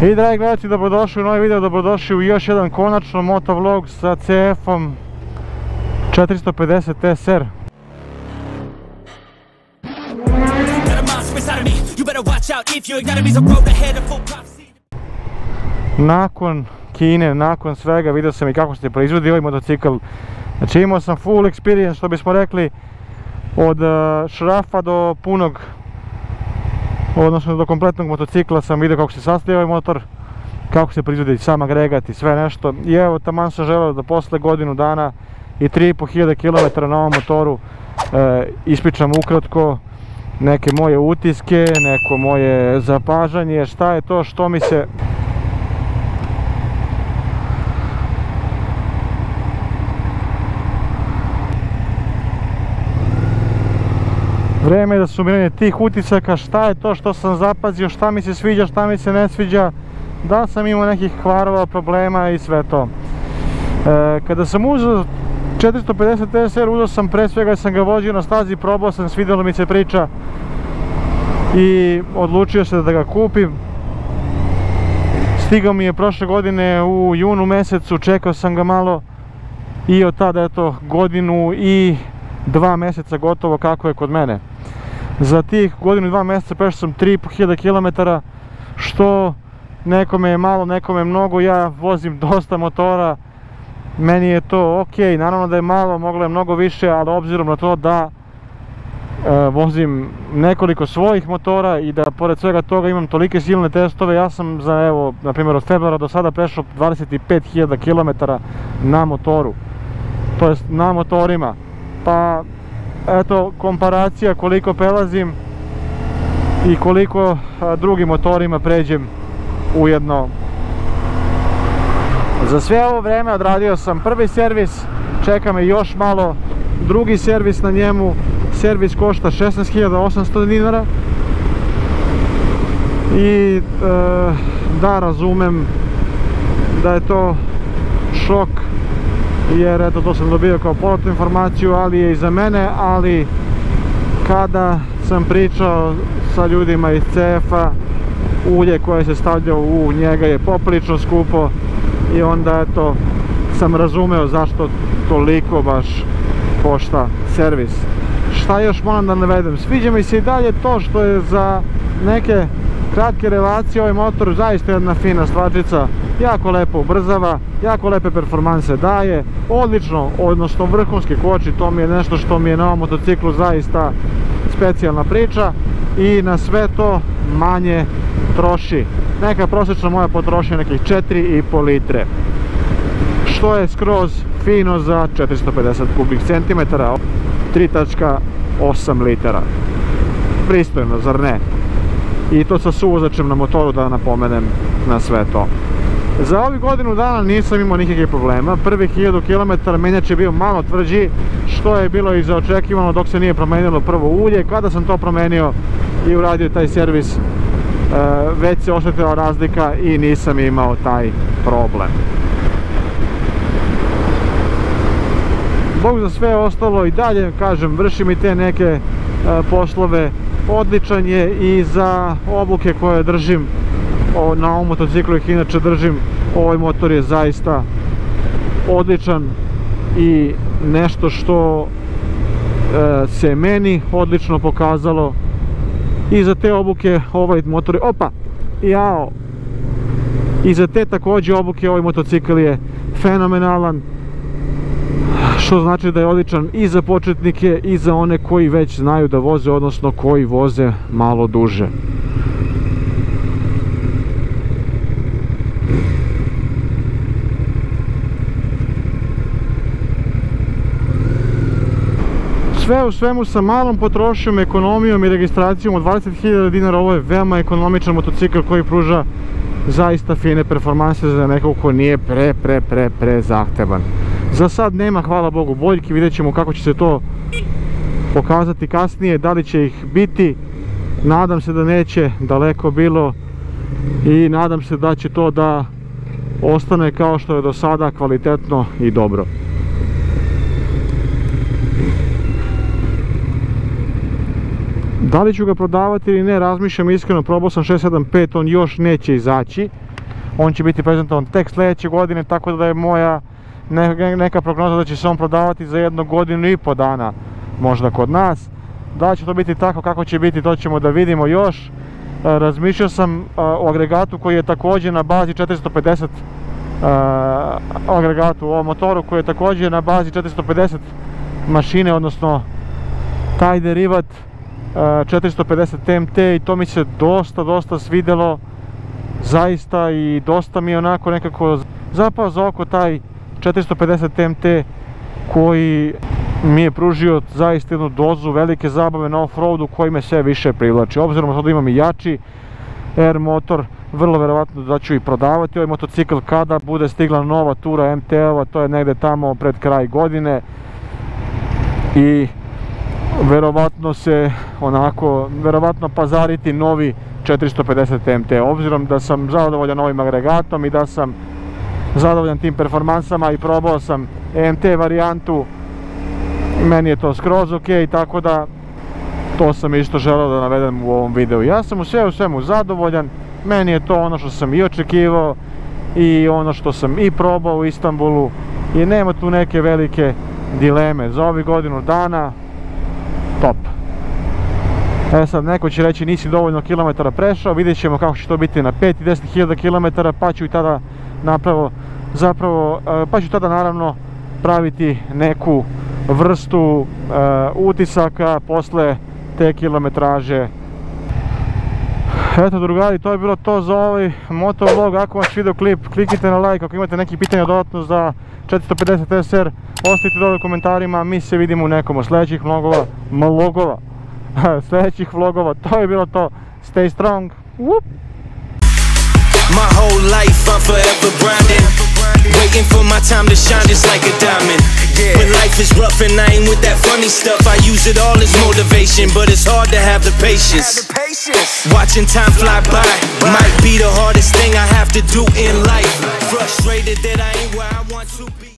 I dragi gledalci, dobrodošli u novi video, dobrodošli u još jedan konačno motovlog sa CF-om 450 SR. Nakon Kine, nakon svega, vidio sam i kako se proizvodi ovaj motocikl. Znači imao sam full experience, što bismo rekli, od šrafa do punog, odnosno do kompletnog motocikla sam vidio kako se sastoji ovaj motor, kako se proizvodi sam agregat i sve nešto. I evo, taman sam želeo da posle godinu dana i 3500 km na ovom motoru ispričam ukratko neke moje utiske, neko moje zapažanje, šta je to što mi se... Vreme je da sumiranje tih utisaka, šta je to što sam zapazio, šta mi se sviđa, šta mi se ne sviđa, da sam imao nekih kvarova, problema i sve to. Kada sam uzeo 450 SR, uzeo sam pre svega, sam ga vozio na stazi, probao sam, svidjela mi se priča i odlučio se da ga kupim. Stigao mi je prošle godine u junu mesecu, čekao sam ga malo i od tada, eto, godinu i 2 meseca gotovo kako je kod mene. Za tih godinu i 2 meseca prešao sam 3500 km, što nekome je malo, nekome je mnogo. Ja vozim dosta motora, meni je to ok, naravno da je malo, moglo je mnogo više, ali obzirom na to da vozim nekoliko svojih motora i da pored svega toga imam tolike silne testove, ja sam za, evo, na primjer od februara do sada prešao 25.000 km na motoru, to jest na motorima. Pa eto, komparacija koliko prelazim i koliko drugim motorima pređem ujedno. Za sve ovo vreme odradio sam prvi servis, čeka me još malo drugi servis na njemu. Servis košta 16.800 dinara i da, razumem da je to šok, jer eto, to sam dobio kao povratnu informaciju, ali je i za mene. Ali kada sam pričao sa ljudima iz CF-a, ulje koje se stavlja u njega je poprilično skupo i onda eto sam razumeo zašto toliko baš košta servis. Šta još moram da navedem? Sviđa mi se i dalje to što je za neke kratke relacije ovaj motor zaista jedna fina stvarčica, jako lepo ubrzava, jako lepe performanse daje, odlično, odnosno vrhunski koči, to mi je nešto što mi je na ovom motociklu zaista specijalna priča i na sve to manje troši. Neka prosječna moja potrošnja nekih 4,5 litre, što je skroz fino za 450 kubnih centimetara, 3,8 litara. Pristojno, zar ne? I to sa suvozačem na motoru, da napomenem na sve to. Za ovih godinu dana nisam imao nikakvih problema. Prvih 1000 km menjač je bio malo tvrđi, što je bilo i za očekivano dok se nije promenilo prvo ulje. Kada sam to promenio i uradio taj servis, već se osjetila razlika i nisam imao taj problem. Bog za sve ostalo i dalje, kažem, vršim i te neke poslove. Odličan je i za obuke koje držim na ovom motociklu, ih inače držim. Ovaj motor je zaista odličan i nešto što se meni odlično pokazalo. I za te obuke ovaj motor je, i za te također obuke ovaj motocikl je fenomenalan, što znači da je odličan i za početnike i za one koji već znaju da voze, odnosno koji voze malo duže. Sve u svemu, sa malom potrošnjom, ekonomijom i registracijom od 20.000 dinara, ovo je veoma ekonomičan motocikl koji pruža zaista fine performanse za nekog ko nije pre zahtevan. Za sad nema, hvala Bogu, boljki, vidjet ćemo kako će se to pokazati kasnije, da li će ih biti. Nadam se da neće, daleko bilo, i nadam se da će to da ostane kao što je do sada, kvalitetno i dobro. Da li ću ga prodavati ili ne, razmišljam iskreno. Probao sam 675, on još neće izaći. on će biti prezentovan tek sljedeće godine, tako da je moja neka prognoza da će se on prodavati za 1 godinu i po dana, možda kod nas. Da će to biti tako kako će biti, to ćemo da vidimo još. Razmišljao sam o agregatu koji je također na bazi 450 agregatu, o motoru koji je također na bazi 450 mašine, odnosno taj derivat 450 TMT, i to mi se dosta svidjelo zaista, i dosta mi je onako nekako zapao za oko taj 450 TMT koji mi je pružio zaista jednu dozu velike zabave na off-roadu koji me sve više privlači. Obzirom da imam i jači R motor, vrlo vjerovatno da ću i prodavati ovaj motocikl kada bude stigla nova tura MT-ova, to je negdje tamo pred kraj godine, i vjerovatno pazariti novi 450 TMT. Obzirom da sam zadovoljan ovim agregatom i da sam zadovoljan tim performansama i probao sam MT varijantu, meni je to skroz ok, tako da to sam isto želeo da navedem u ovom videu. Ja sam u svemu zadovoljan, meni je to ono što sam i očekivao i ono što sam i probao u Istanbulu, i nema tu neke velike dileme. Za ovih godinu dana top. Sad neko će reći nisi dovoljno kilometara prešao, vidjet ćemo kako će to biti na 5 i 10 hiljada kilometara, pa ću tada naravno praviti neku vrstu utisaka posle te kilometraže. Eto drugari, to je bilo to za ovaj motovlog. Ako vam se svidio klip, kliknite na like. Ako imate neki pitanja dodatno za 450 SR, ostavite dole u komentarima. Mi se vidimo u nekom od sljedećih vlogova. To je bilo to. Stay strong. Whoop. My whole life I'm forever grinding, waiting for my time to shine just like a diamond. When life is rough and I ain't with that funny stuff, I use it all as motivation, but it's hard to have the patience. Watching time fly by might be the hardest thing I have to do in life. Frustrated that I ain't where I want to be.